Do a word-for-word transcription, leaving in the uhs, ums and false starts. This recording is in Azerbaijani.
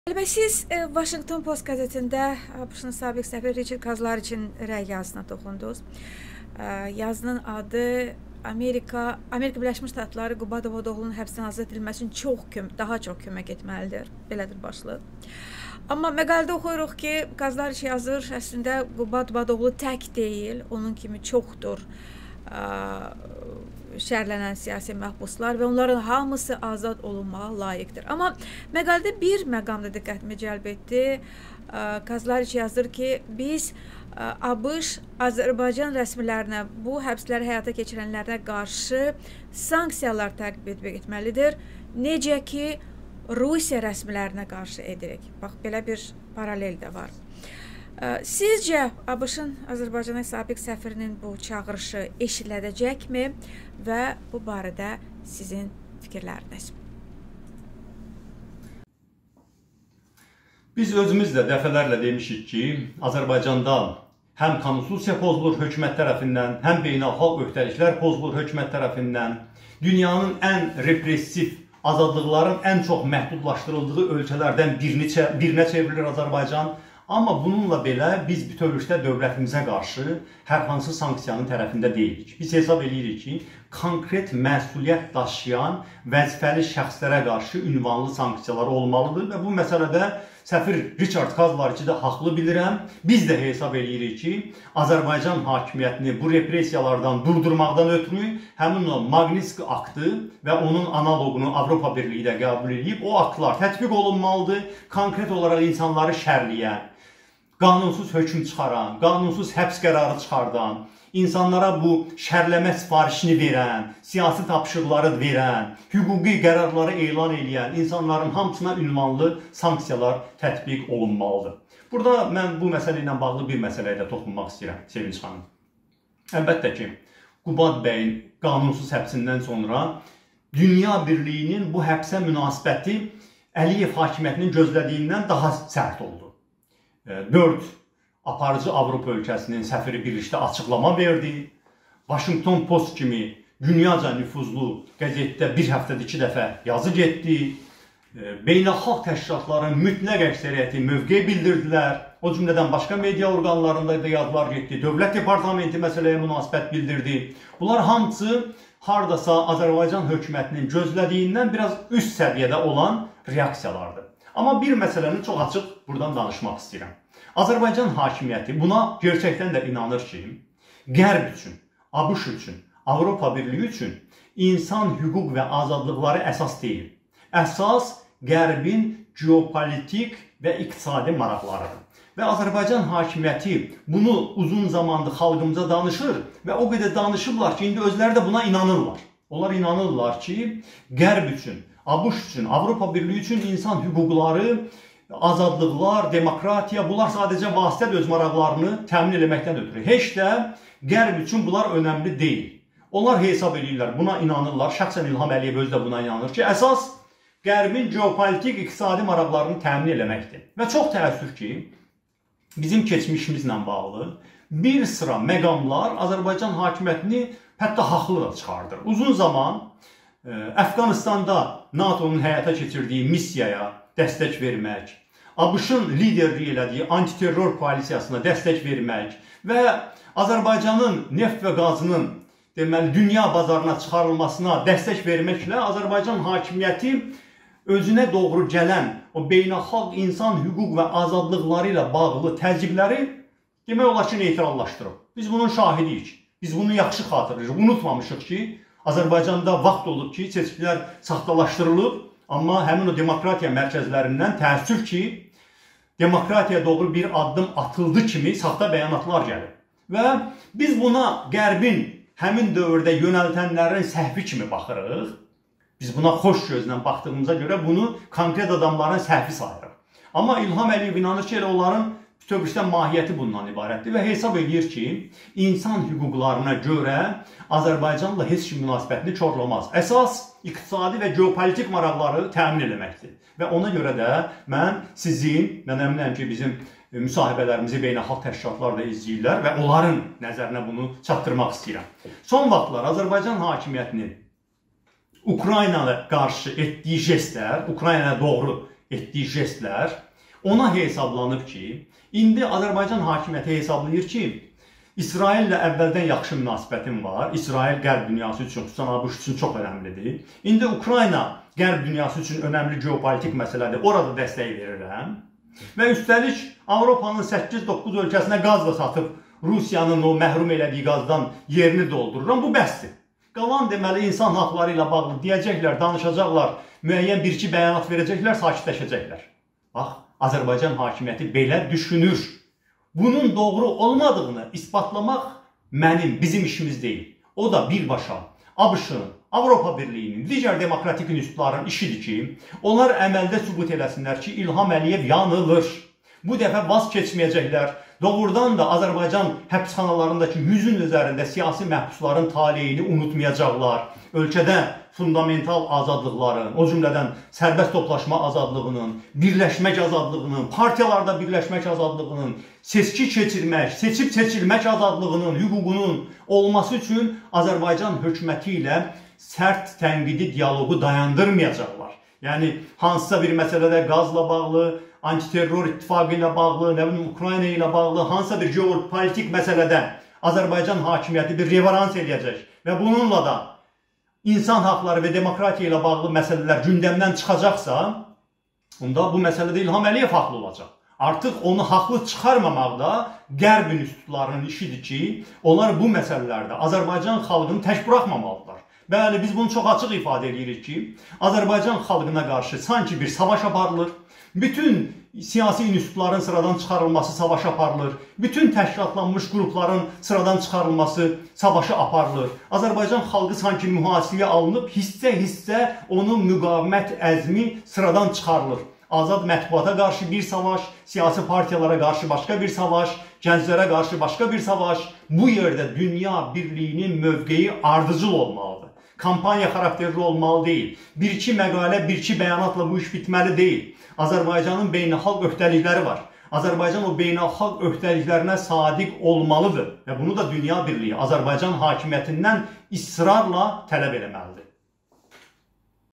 Siz Washington Post qəzetində ABŞ-ın sabiq səfiri Richard Kazlar üçün rəy yazısına toxundunuz. Yazının adı Amerika, Amerika Birləşmiş Ştatları Quba Davutoğlu'nun həbsdən azad edilməsi üçün çox kömək, daha çox kömək etməlidir. Belədir başlıq. Amma məqalədə oxuyuruq ki, Kazlar üçün yazır, əslində Quba Davutoğlu tək deyil, onun kimi çoxdur şərlənən siyasi məhbuslar və onların hamısı azad olunmağa layiqdir. Amma məqalədə bir məqamda diqqətimi cəlb etdi. Kazlar yazır ki, biz ABŞ Azərbaycan rəsmilərinə, bu həbsləri həyata keçirənlərə qarşı sanksiyalar tətbiq etməlidir. Necə ki, Rusiya rəsmilərinə qarşı edirik. Bax, belə bir paralel də var. Sizcə ABŞ-ın Azərbaycana sabiq səfirinin bu çağırışı eşidiləcəkmi və bu barədə sizin fikirləriniz? Biz özümüz də dəfələrlə demişik ki, Azərbaycanda həm konstitusiya pozulur hökumət tərəfindən, həm beynəlxalq öhdəliklər pozulur hökumət tərəfindən. Dünyanın ən repressiv, azadlıqların ən çox məhdudlaşdırıldığı ölkələrdən birinə çevrilir Azərbaycan. Amma bununla belə biz bütövlükdə dövlətimizə qarşı hər hansı sanksiyanın tərəfində deyilik. Biz hesab edirik ki, konkret məsuliyyət daşıyan vəzifəli şəxslərə qarşı ünvanlı sanksiyalar olmalıdır və bu məsələdə səfir Richard Kazlar ki də haqlı bilirəm. Biz də hesab edirik ki, Azərbaycan hakimiyyətini bu repressiyalardan durdurmaqdan ötürü həmin o Magnitski aktı və onun analoqunu Avropa Birliyi də qəbul edib, o aktlar tətbiq olunmalıdır. Konkret olaraq insanları şərləyən, qanunsuz hökm çıxaran, qanunsuz həbs qərarı çıxardan, insanlara bu şərləmə sifarişini verən, siyasi tapşırıqları verən, hüquqi qərarları elan edən insanların hamısına ünvanlı sanksiyalar tətbiq olunmalıdır. Burada mən bu məsələ ilə bağlı bir məsələyə də toxunmaq istəyirəm, Sevinç xanım. Əlbəttə ki, Qubad bəyin qanunsuz həbsindən sonra Dünya Birliyinin bu həbsə münasibəti Əliyev hakimiyyətinin gözlədiyindən daha sərt oldu. Dörd aparıcı Avropa ölkəsinin səfiri birlikdə açıqlama verdi. Washington Post kimi dünyaca nüfuzlu qəzetdə bir həftədə iki dəfə yazı getdi. Beynəlxalq təşkilatların mütləq əksəriyyəti mövqe bildirdilər. O cümlədən başqa media orqanlarında da yazılar getdi. Dövlət Departamenti məsələyə münasibət bildirdi. Bunlar hamısı hardasa Azərbaycan hökumətinin gözlədiyindən biraz üst səviyyədə olan reaksiyalardır. Amma bir məsələni çox açıq buradan danışmaq istəyirəm. Azərbaycan hakimiyyəti buna gerçəkdən də inanır ki, Qərb üçün, ABŞ üçün, Avropa Birliyi üçün insan hüquq və azadlıqları əsas deyil. Əsas Qərbin geopolitik və iqtisadi maraqlarıdır. Və Azərbaycan hakimiyyəti bunu uzun zamandır xalqımıza danışır və o qədər danışırlar ki, indi özləri də buna inanırlar. Onlar inanırlar ki, Qərb üçün, ABŞ üçün, Avropa Birliyi üçün insan hüquqları, azadlıqlar, demokratiya, bunlar sadəcə vasitə öz maraqlarını təmin etməkdən ötürü. Heç də Qərb üçün bunlar önəmli deyil. Onlar hesab edirlər, buna inanırlar. Şəxsən İlham Əliyev özü də buna inanır ki, əsas Qərbin geopolitik, iqtisadi maraqlarını təmin etməkdir. Və çox təəssüf ki, bizim keçmişimizlə bağlı bir sıra məqamlar Azərbaycan hakimiyyətini hətta haqlı da çıxardır. Uzun zaman Əfqanistanda NATO'nun həyata keçirdiyi missiyaya dəstək vermək, ABŞ-ın liderliyi elədiyi antiterror koalisiyasına dəstək vermək və Azərbaycanın neft və qazının deməli, dünya bazarına çıxarılmasına dəstək verməklə Azərbaycan hakimiyyəti özünə doğru gələn o beynəlxalq insan hüquq və azadlıqları ilə bağlı təzyiqləri demək olar ki, neytrallaşdırıb. Biz bunun şahidiyik. Biz bunu yaxşı xatırlayırıq. Unutmamışıq ki, Azərbaycanda vaxt olub ki, seçkilər saxtalaşdırılıb, amma həmin o demokratiya mərkəzlərindən təəssüf ki, demokratiya doğru bir addım atıldı kimi saxta bəyanatlar gəlir. Və biz buna Qərbin həmin dövrdə yönəltənlərin səhvi kimi baxırıq. Biz buna xoş gözlə baxdığımıza görə bunu konkret adamların səhvi sayırıq. Amma İlham Əliyev inanır ki, elə onların bütövlükdə mahiyyəti bundan ibarətdir və hesab edir ki, insan hüquqlarına görə Azərbaycanla heç kim münasibətini korlamaz. Əsas iqtisadi və geopolitik maraqları təmin etməkdir. Və ona görə də mən sizin, mən əminəm ki, bizim müsahibələrimizi beynəlxalq təşkilatlar da izləyirlər və onların nəzərinə bunu çatdırmaq istəyirəm. Son vaxtlar Azərbaycan hakimiyyətinin Ukraynaya qarşı etdiyi jestlər, Ukraynaya doğru etdiyi jestlər ona hesablanıb ki, indi Azərbaycan hakimiyyəti hesablayır ki, İsraillə əvvəldən yaxşı münasibətim var. İsrail qərb dünyası üçün, xüsusən ABŞ üçün çox önəmlidir. İndi Ukrayna qərb dünyası üçün önəmli geopolitik məsələdir. Orada dəstək verirəm. Və üstəlik Avropanın səkkiz doqquz ölkəsinə qaz da satıb Rusiyanın o məhrum elədiyi qazdan yerini doldururam. Bu bəsdir. Qalan deməli insan haqları ilə bağlı deyəcəklər, danışacaqlar, müəyyən bir-iki bəyanat verəcəklər, sakitləşəcəklər. Bax, Azərbaycan hakimiyyəti belə düşünür. Bunun doğru olmadığını isbatlamaq mənim, bizim işimiz deyil. O da birbaşa ABŞ-ın, Avropa Birliyinin, digər demokratik institutların işidir ki, onlar əməldə sübut eləsinlər ki, İlham Əliyev yanılır. Bu dəfə vaz keçməyəcəklər. Doğrudan da Azərbaycan həbsxanalarındakı yüzün üzərində siyasi məhbusların taleyini unutmayacaqlar. Ölkədə fundamental azadlıqların, o cümlədən sərbəst toplaşma azadlığının, birləşmək azadlığının, partiyalarda birləşmək azadlığının, seçki keçirmək, seçib seçilmək azadlığının, hüququnun olması üçün Azərbaycan hökuməti ilə sərt tənqidi dialoqu dayandırmayacaqlar. Yəni, hansısa bir məsələdə qazla bağlı, antiterror ittifaqı ilə bağlı, nə bilim, Ukrayna ilə bağlı, hansısa bir geopolitik məsələdə Azərbaycan hakimiyyəti bir reverans edəcək və bununla da insan haqları və demokratiya ilə bağlı məsələlər gündəmdən çıxacaqsa, onda bu məsələdə İlham Əliyev haqlı olacaq. Artıq onu haqlı çıxarmamaqda qərb institutlarının işidir ki, onlar bu məsələlərdə Azərbaycan xalqını tək buraxmamalıdırlar. Bəli, biz bunu çox açıq ifadə edirik ki, Azərbaycan xalqına qarşı sanki bir savaş aparılır, bütün siyasi institutların sıradan çıxarılması savaşı aparılır, bütün təşkilatlanmış qrupların sıradan çıxarılması savaşı aparılır. Azərbaycan xalqı sanki mühasirəyə alınıb, hissə-hissə onun müqavimət əzmi sıradan çıxarılır. Azad mətbuata qarşı bir savaş, siyasi partiyalara qarşı başqa bir savaş, gənclərə qarşı başqa bir savaş. Bu yerdə dünya birliyinin mövqeyi ardıcıl olmalıdır. Kampaniya xarakterli olmalı deyil. Bir-iki məqalə, bir-iki bəyanatla bu iş bitməli deyil. Azərbaycanın beynəlxalq öhdəlikləri var. Azərbaycan o beynəlxalq öhdəliklərinə sadiq olmalıdır və bunu da dünya birliyi Azərbaycan hakimiyyətindən israrla tələb eləməlidir.